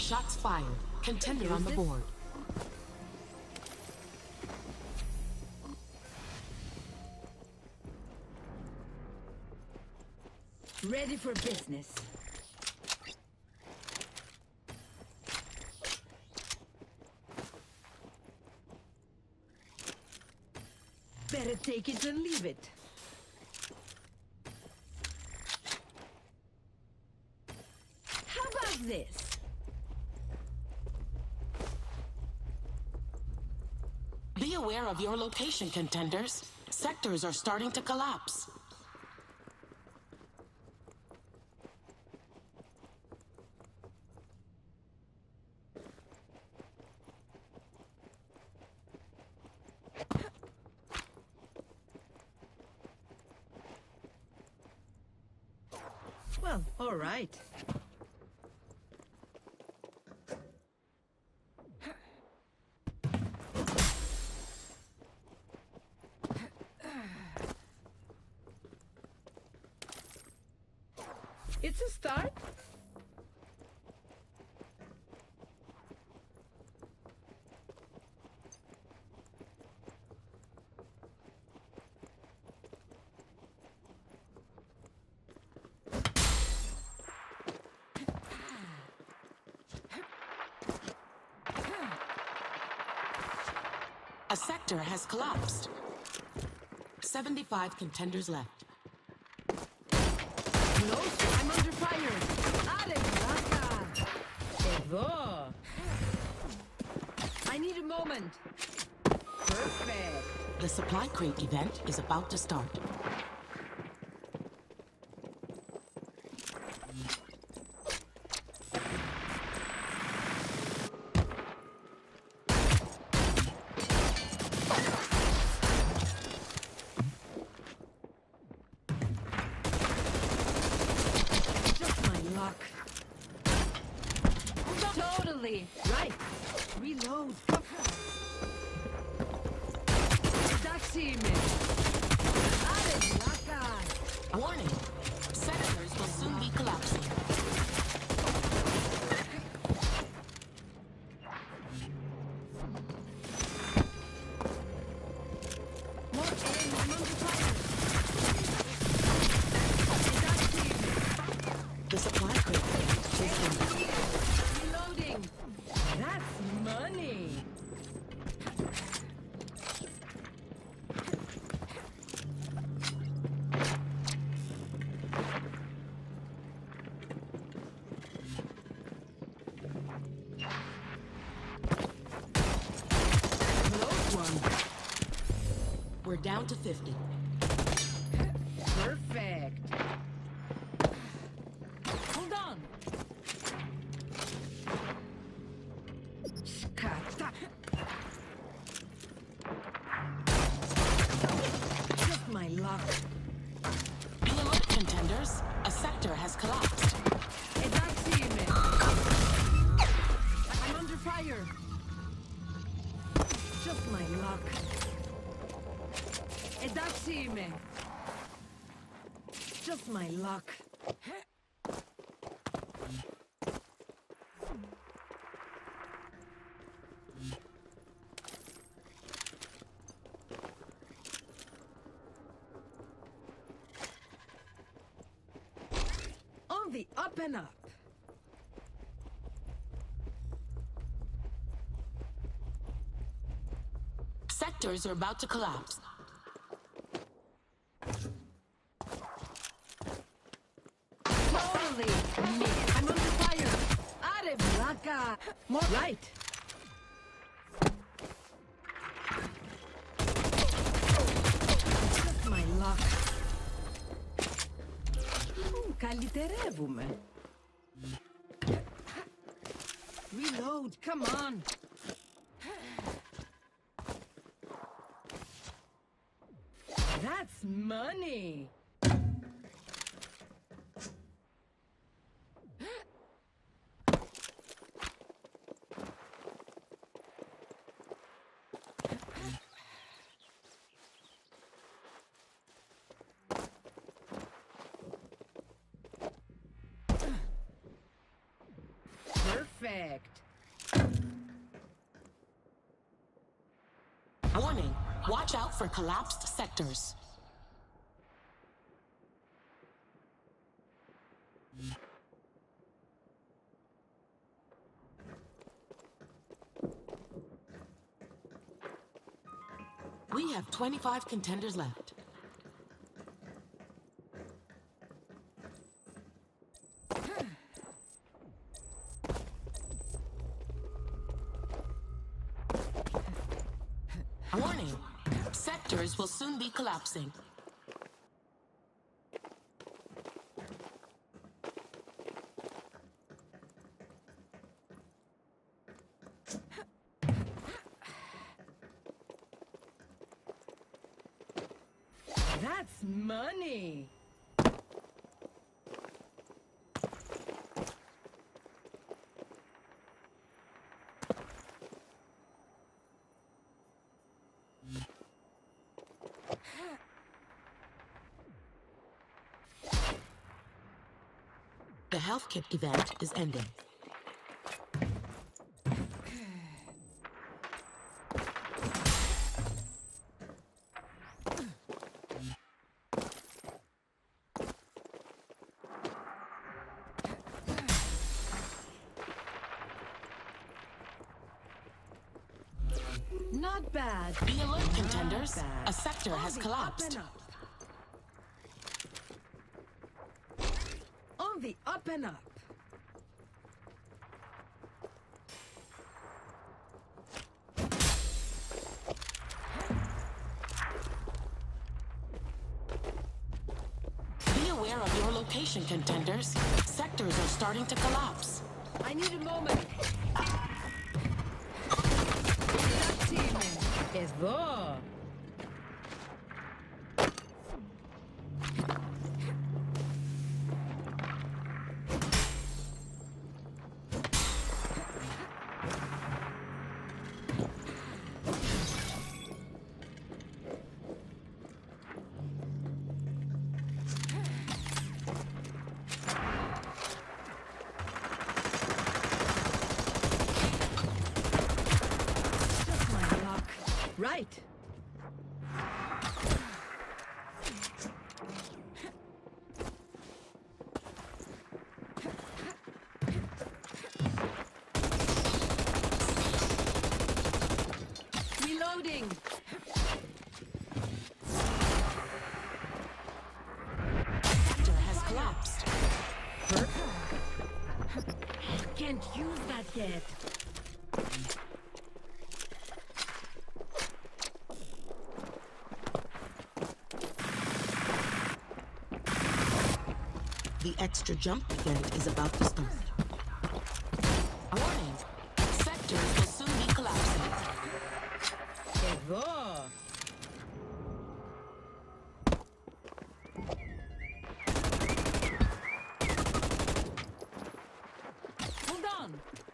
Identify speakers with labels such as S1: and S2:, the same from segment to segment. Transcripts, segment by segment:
S1: Shots fired. Contender on the board.
S2: Ready for business. Better take it than leave it. How about this?
S1: Be aware of your location, contenders. Sectors are starting to collapse.
S2: Well, all right. It's a start.
S1: A sector has collapsed. 75 contenders left.
S2: No, I'm under fire. Alex, Evo. I need a moment. Perfect.
S1: The supply crate event is about to start.
S2: Totally. Right. Reload.
S1: Warning. Senators will soon be collapsing. The supply crate is empty.
S2: Reloading. That's money.
S1: We're down to 50.
S2: Perfect. Hold on. Scatta. Just my luck.
S1: Be alert, contenders. A sector has collapsed.
S2: I'm under fire. Just my luck. Edaxime. Just my luck. On the up and up.
S1: Sectors are about to collapse.
S2: Totally. Me. I'm under fire. Arevlaka. More right. Just my luck. Καλυτερεύουμε. Reload. Come on. That's money. Perfect.
S1: Warning, watch out for collapsed sectors. We have 25 contenders left. Warning, sectors will soon be collapsing.
S2: That's money.
S1: The health kit event is ending.
S2: Not bad.
S1: Be alert, contenders. A sector
S2: On
S1: has
S2: the
S1: collapsed.
S2: up and up. On the up and up.
S1: Be aware of your location, contenders. Sectors are starting to collapse.
S2: I need a moment. Es wo? Just my luck. Right. Reloading.
S1: Sector has collapsed.
S2: Can't use that yet.
S1: The extra jump event is about to start. Warning, sectors will soon be collapsing.
S2: Es wo? Hold on.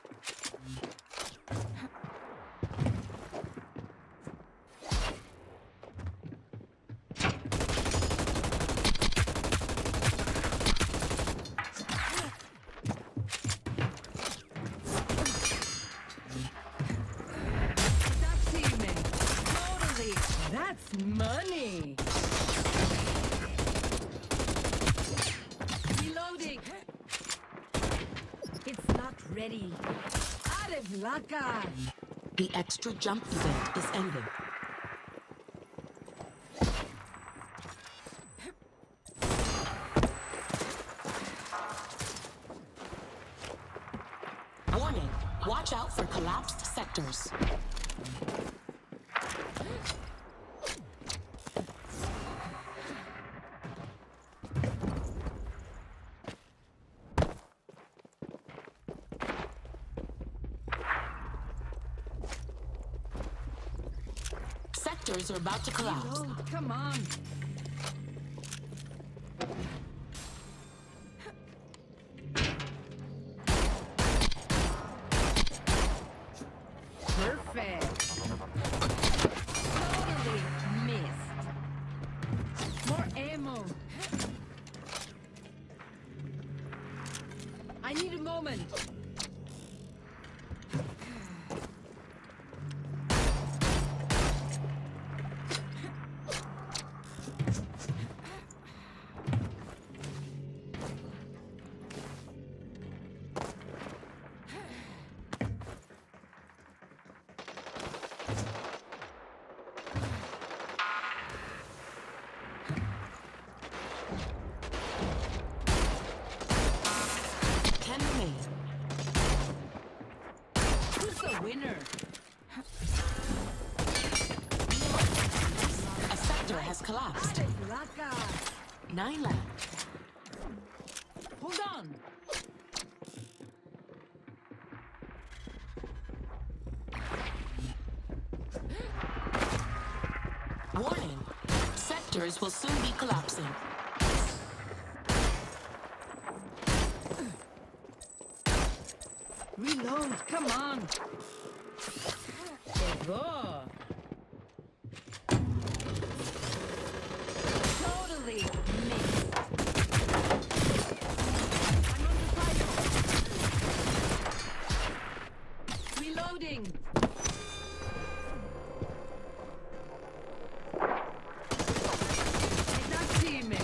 S2: Totally. That's money. Reloading. It's not ready. Arevlaka.
S1: The extra jump event is ending. Warning, watch out for collapsed sectors. Sectors are about to collapse.
S2: Reload. Come on. Perfect. Totally missed. More ammo. I need a moment. winner.
S1: A sector has collapsed.
S2: Raka.
S1: 9 left.
S2: Hold on.
S1: Warning. Sectors will soon be collapsing.
S2: Reload, come on. Ego. Totally missed. I'm under fire. Reloading. Did not see me.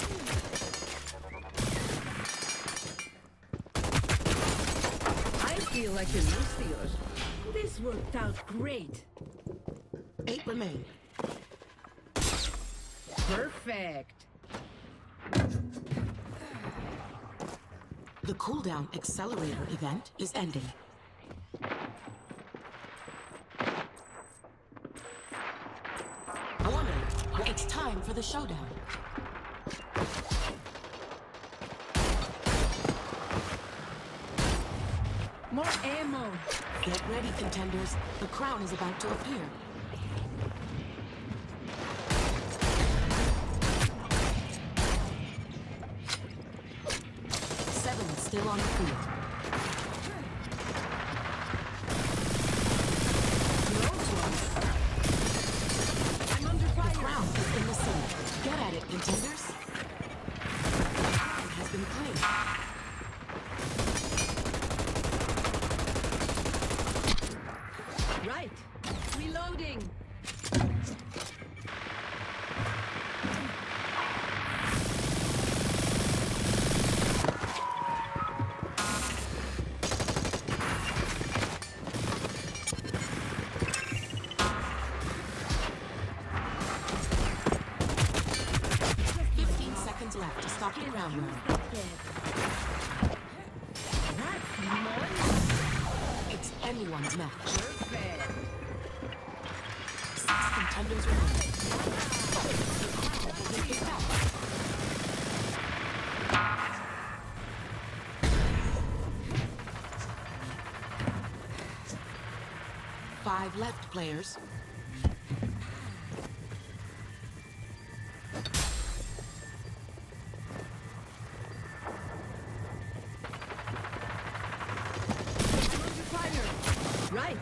S2: I feel like a Lucius. This worked out great.
S1: 8 remain.
S2: Perfect.
S1: The cooldown accelerator event is ending. Warning. It's time for the showdown.
S2: More ammo.
S1: Get ready, contenders. The crown is about to appear. Seven is still on the field.
S2: I'm under
S1: The
S2: fire.
S1: crown is in the city. Get at it, contenders. The crown has been claimed.
S2: Right. Reloading.
S1: Left to stop the ground round.
S2: That's nice.
S1: It's anyone's match.
S2: Perfect.
S1: 6 contenders remain. The crown has been picked up. 5 left, players.
S2: Right.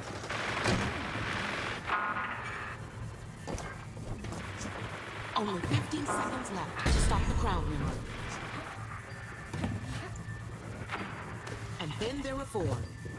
S1: Only 15 seconds left to stop the crown round. And then there were 4.